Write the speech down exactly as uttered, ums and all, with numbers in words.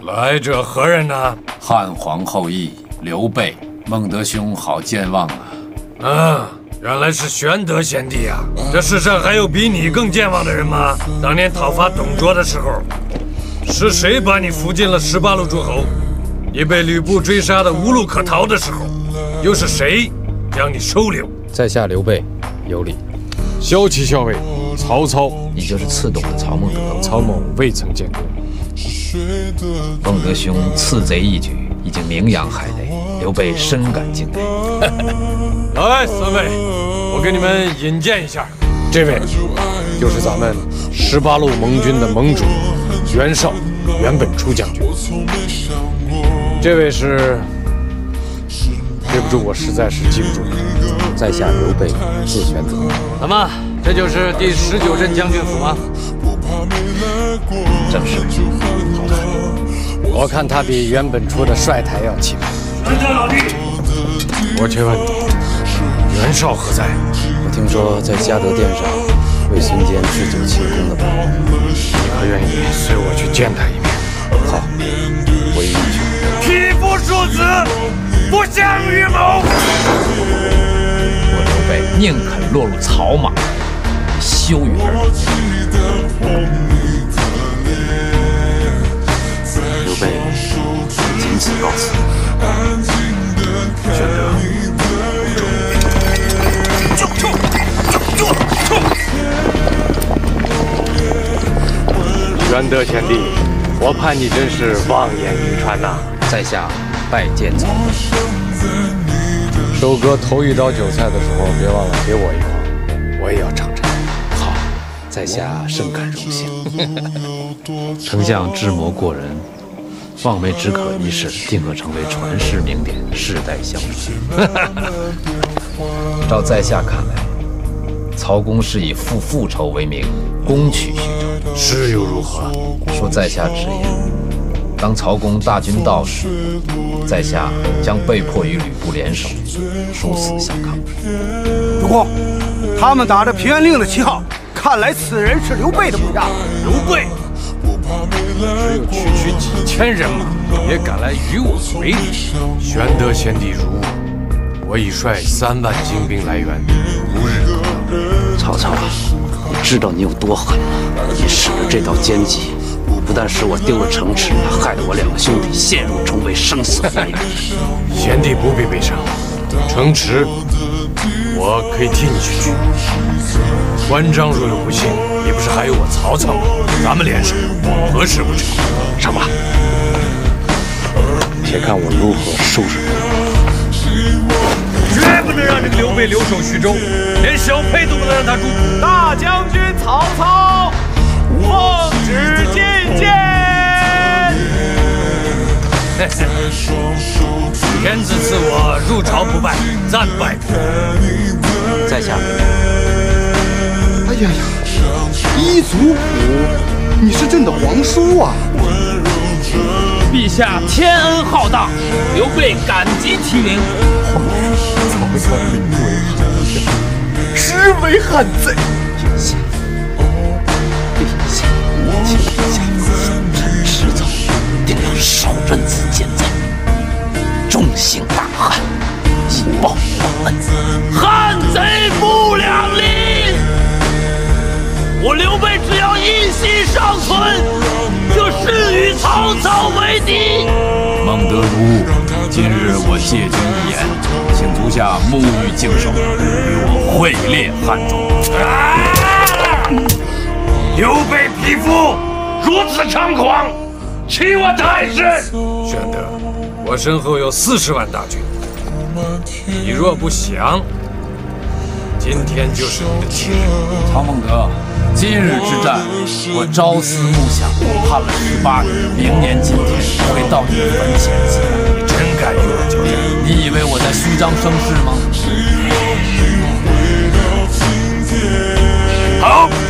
来者何人呢？ 汉皇后裔刘备，孟德兄好健忘啊！ 啊，原来是玄德贤弟啊！这世上还有比你更健忘的人吗？当年讨伐董卓的时候，是谁把你扶进了十八路诸侯？你被吕布追杀的无路可逃的时候，又是谁将你收留？ 在下刘备，有礼。骁骑校尉曹操， 你就是刺董的曹孟德。 曹某未曾见过。 孟德兄刺贼一举，已经名扬海内，刘备深感敬佩。 来，三位，我给你们引荐一下， 这位就是咱们十八路盟军的盟主袁绍、袁本初将军。这位是，对不住，我实在是记不住。 在下刘备，字玄德。 怎么，这就是第十九镇将军府吗？ 正是。 我看他比袁本初的帅台要气派。 玄德老弟， 我且问你，袁绍何在？ 我听说在嘉德殿上为孙坚置酒庆功的吧？ 你可愿意随我去见他一面？ 好，我一定去。 匹夫庶子，不祥于谋。 我刘备宁肯落入草莽，羞于而已。 刘备仅此告辞。 玄德，就就就就！ 玄德贤弟，我盼你真是望眼欲穿呐！ 在下拜见曹公。 收割头一刀韭菜的时候，别忘了给我一筐，我也要尝尝。 好，在下甚感荣幸。 丞相智谋过人，望梅止渴一事定可成为传世名典，世代相传。照在下看来，曹公是以复复仇为名，攻取徐州。 是又如何？ 说在下直言，当曹公大军到时，在下将被迫与吕布联手，殊死相抗。 主公，他们打着平安令的旗号，看来此人是刘备的部下。 刘备，只有区区几千人马，也敢来与我为敌。玄德贤弟如我，我已率三万精兵来援，无日可等。 曹操啊，你知道你有多狠吗？你使的这道奸计，不但使我丢了城池，还害得我两个兄弟陷入重围，生死不明。 贤弟不必悲伤，城池我可以替你去取。关张若有不幸，你不是还有我曹操吗？咱们联手，何事不成？ 上吧，且看我如何收拾他。 绝不能让这个刘备留守徐州，连小沛都不能让他住。 大将军曹操，奉旨觐见。 天子赐我入朝不拜，暂拜不拜。 在下。 哎呀呀，一族谱，你是朕的皇叔啊！ 陛下天恩浩荡，刘备感激涕零。 曹操名为汉奸， 实为汉贼。 陛下，陛下，请陛下恕臣迟早定要手刃此奸贼，重刑大汉，以报皇恩。 汉贼不两立，我刘备只要一息尚存，就誓与曹操为敌。 孟德如晤，今日我借君一言，请足下沐浴净手，与我会列汉中。 啊！刘备匹夫，如此猖狂，欺我太甚！玄德，我身后有四十万大军，你若不降，今天就是你的忌日。 曹孟德，今日之战，我朝思暮想，盼了十八年，明年今天会到你坟前祭拜。 你真敢与我交战？ 你以为我在虚张声势吗？ 好。